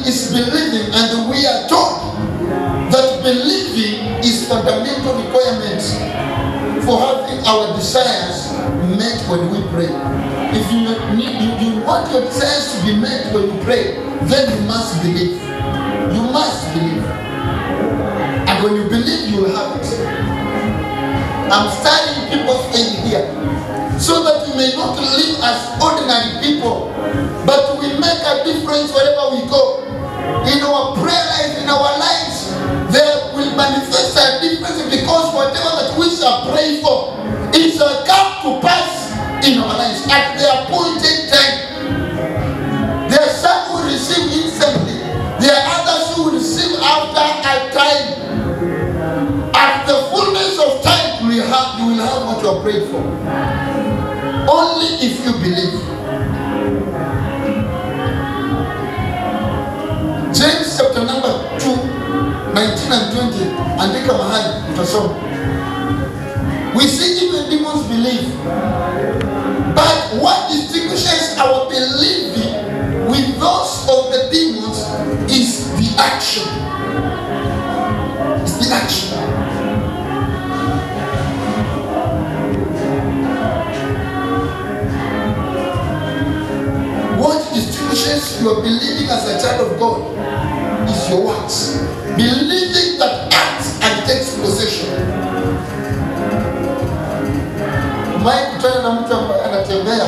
is believing, and we are told that believing is fundamental requirement for having our desires met when we pray. If you want your desires to be met when you pray, then you must believe. You must believe. And when you believe, you will have it. I'm studying people's faith here, so that we may not live as ordinary people, but we make a difference wherever we go. In our prayer life, in our lives, there will manifest a difference, because whatever that we shall pray for, it shall come to pass in our lives at the appointed time. There are some who receive instantly. There are others who receive after a time. At the fullness of time, you will have what you are prayed for. Only if you believe. James chapter number 2, 19 and 20. Andika mahali utasoma. We see even demons believe. But what distinguishes our believing with those of the demons is the action. It's the action. What distinguishes your believing as a child of God is your works. Believing that acts and takes possession. Umewahi kutana na mtu ambaye anatembea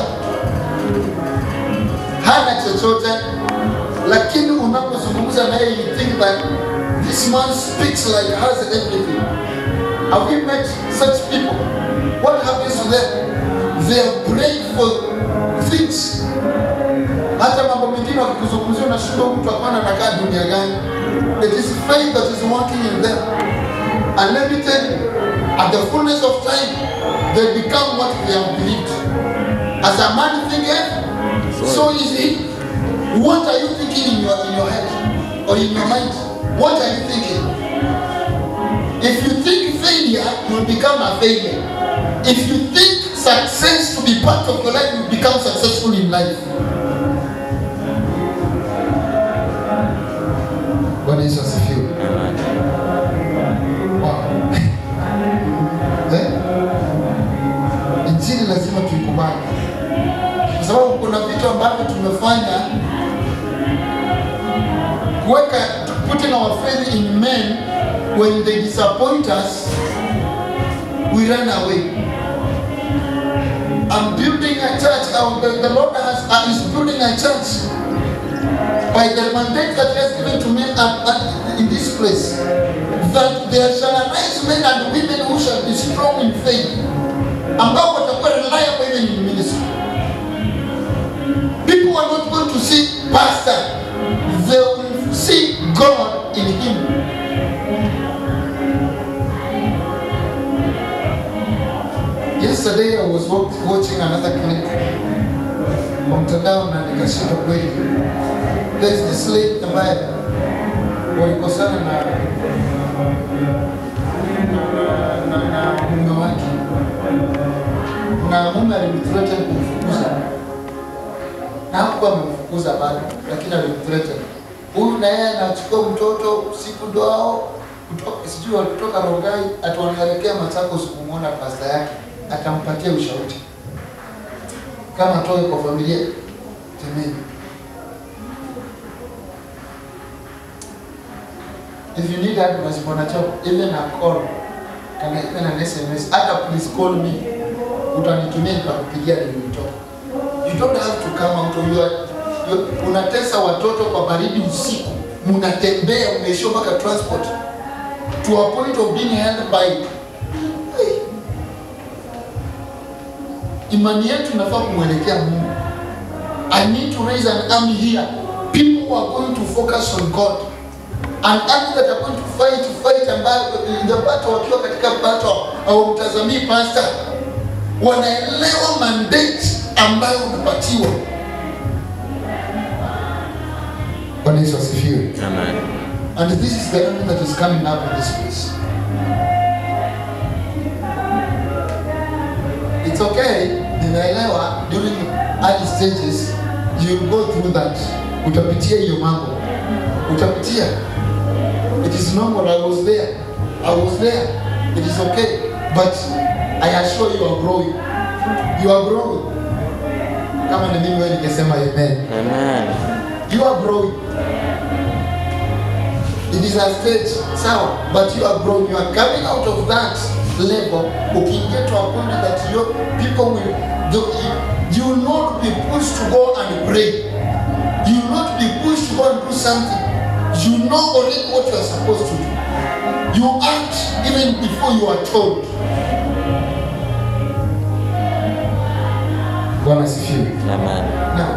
hana chochote, lakini unapozungumza naye you think that this man speaks like has everything. Have you met such people? What happens to them? They are praying for things. Hata mambo mengine wakikuzungumzia unashindwa mtu akwana anakaa dunia gani. It is faith that is working in them. And let me tell you, at the fullness of time, they become what they have believed. As a man thinketh, so is he. What are you thinking in your head or in your mind? What are you thinking? If you think failure, you will become a failure. If you think success to be part of your life, you will become successful in life. Bwana Yesu asifiwe. Wow. Injili lazima tuikubali. Kwa sababu kuna vitu ambavyo tumefanya putting our faith in men, when they disappoint us, we run away. I'm building a church. The Lord is building a church by the mandate that He has given to me in this place, that there shall arise men and women who shall be strong in faith, ambao watakuwa reliable even in ministry. People are not going to see pastor, they will see God in him. Yesterday I was watching another clip on mtandao na nikashika kweli. There's this lady ambaye walikosana na mume wake, na mume alimthreaten kumfukuza, na hakuwa amemfukuza bado, lakini alimthreaten. Huyu na yeye anachukua mtoto usiku ndo hao sijui walitoka Rongai, atawaelekea Machakos kumuona pasta yake, atampatia ushauri kama toe kwa familia temeni. If you need advice for a job, even a call, even an SMS, please call me. Utanitumia nitakupigia nimetoka. You don't have to come out of your unatesa watoto kwa baridi usiku, mnatembea umeisha mpaka transport to a point of being held by. Imani yetu inafaa kumwelekea Mungu. I need to raise an army here. People who are going to focus on God. An army that are going to fight ambayo in the battle, wakiwa katika battle au mtazamii pastor, wanaelewa mandate ambayo unapatiwa. Bwana Yesu asifiwe. Amen. And this is the army that is coming up in this place. It's okay, ninaelewa during early stages you will go through that. Utapitia hiyo mambo. utapitia. It is normal. I was there. It is okay. But I assure you are growing. You are growing. Kama ni mimi wewe nikisema amen. Amen. You are growing. It is a stage, but you are growing. You are coming out of that level. You can get to a point that your people you will not be pushed to go and pray. You will not be pushed to go and do something. You know already what you are supposed to do. You act even before you are told. Bwana asifiwe. Amen. Now,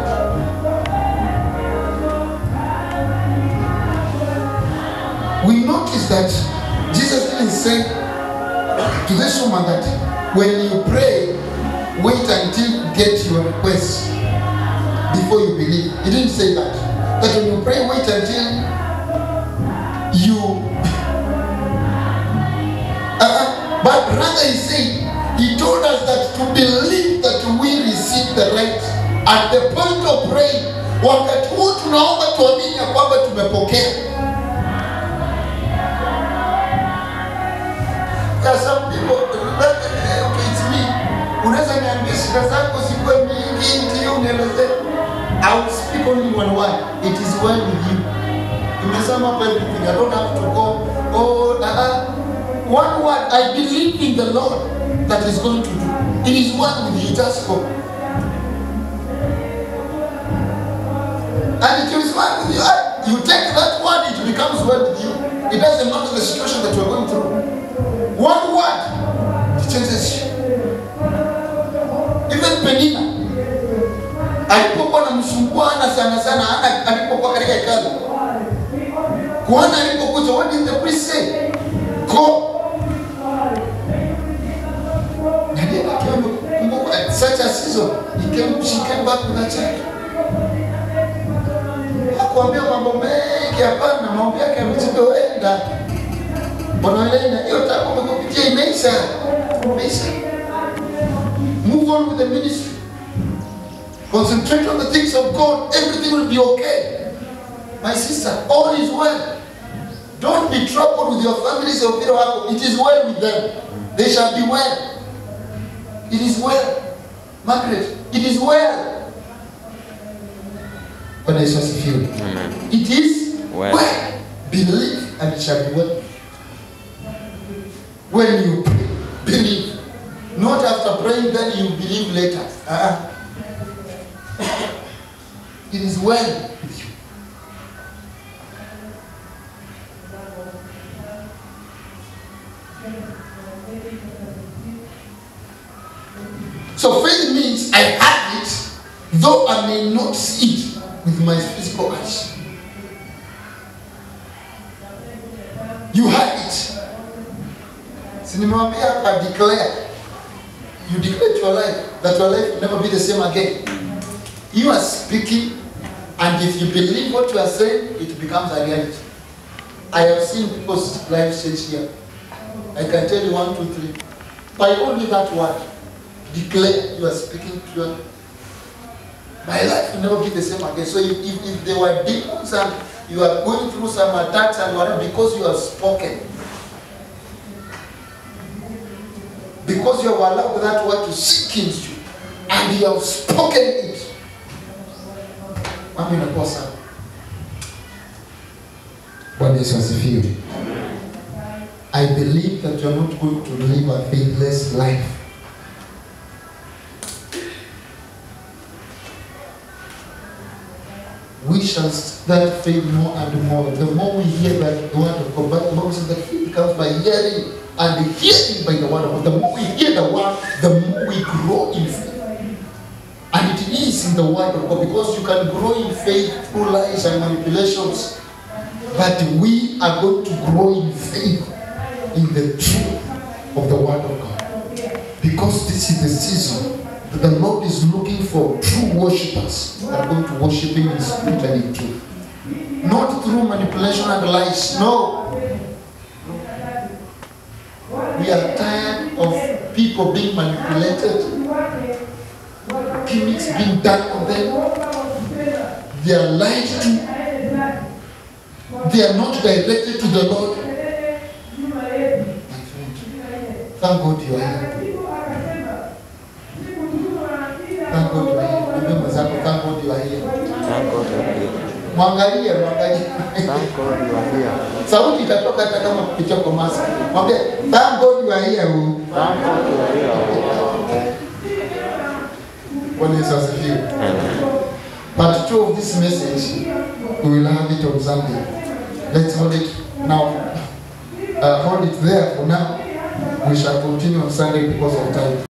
we notice that Jesus didn't say to this woman that when you pray, wait until you get your request before you believe. He didn't say that. That when you pray, wait until you... but rather he told us that to believe that we receive the right at the point of praying. Wakati huu tunaomba tuamini ya kwamba tumepokea. There are some people, okay, it's me. Unaweza niambia shida zako zikuwe mingi, ndio unieleze. I will speak only one word. It is well with you. Nimesema hapa everything. I don't have to go. One word. I believe in the Lord that is going to do. It is well with you. Just go. And it is well with you. You take that word, it becomes well with you. It doesn't matter the situation that you are going through. One word, it changes you. Even Penina, alipokuwa na msumbuana sana alipokuwa katika hekalu. Kuhani alipokuja, what did the priest say? Go. At such a season, she came back with a child. Hakuambia mambo mengi, hapana, mambo yake yameenda. Wanaelena hiyo tabu umekupitia imeisha. Move on with the ministry. Concentrate on the things of God. Everything will be okay. My sister, all is well. Don't be troubled with your families or people. It is well with them. They shall be well. It is well. Margaret, it is well. When I feel it is well. Believe and it shall be well. When you pray, believe. Not after praying, then you believe later. It is well with you. So faith means I have it, though I may not see it with my physical eyes. You have it. I declare. You declare to your life that your life will never be the same again. You are speaking, and if you believe what you are saying, it becomes a reality. I have seen people's lives change here. I can tell you 1, 2, 3. By only that word, declare you are speaking to your life. My life will never be the same again. So if there were demons and you are going through some attacks and whatever, because you have spoken, because you have allowed that word to sink into you, and you have spoken it, I'm in a person. Bwana Yesu asifiwe. I believe that you are not going to live a faithless life. We shall start faith more and more. The more we hear that the word of God, but the Bible says that faith comes by hearing, and hearing by the word of God. The more we hear the word, the more we grow in faith. And it is in the word of God, because you can grow in faith through lies and manipulations. But we are going to grow in faith in the truth of the word of God. Because this is the season that the Lord is looking for true worshippers that are going to worship Him in spirit and in truth. Not through manipulation and lies. No. We are tired of people being manipulated. Gimmicks being done on them. They are lied to. they are not directed to the Lord, thank God you are here. Thank God you are here. Thank God you are here. Thank God you are here. Mwangalie. Thank God you are here. Sauti itatoka hata kama kupitia kwa mask. Mwambie thank God you are here. Thank God you are here. Bwana Yesu asifiwe. Part 2 of this message, we will have it on Sunday. Let's hold it now. Hold it there for now. We shall continue on Sunday because of time.